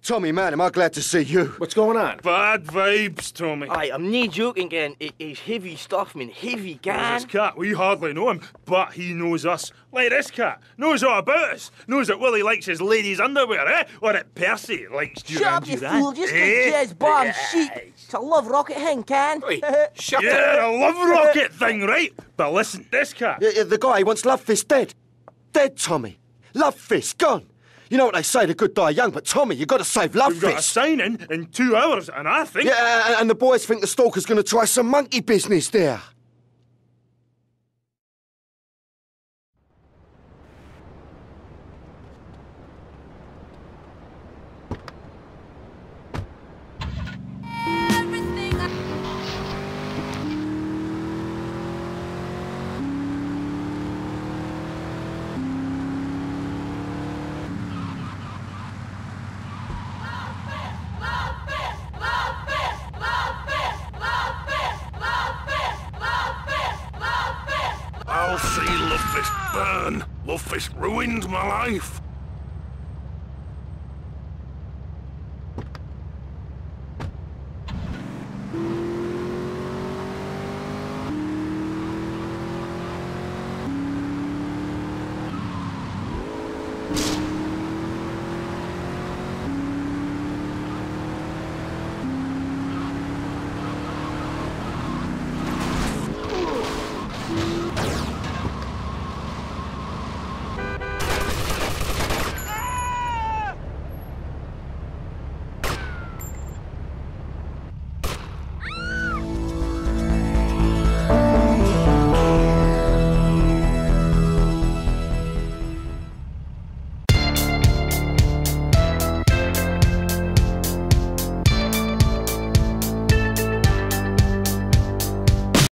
Tommy, man, am I glad to see you. What's going on? Bad vibes, Tommy. Aye, I'm no joking, Ken. He's heavy stuff, man. Heavy, Ken. This cat, we hardly know him, but he knows us. Like this cat, knows all about us. Knows that Willie likes his ladies' underwear, eh? Or that Percy likes Duran Shut up, you Duran. fool. Just get jizz bar and sheep. It's a love rocket thing, Ken. Oi, shut up. Yeah, a love rocket thing, right? But listen, this cat... The guy wants Love Fist dead. Dead, Tommy. Love Fist, gone. You know what they say, the good die young, but Tommy, you got to save Love We've got a Fist. sign-in 2 hours, and I think... Yeah, and the boys think the stalker's going to try some monkey business there. I'll see Love Fist burn. Love Fist ruined my life.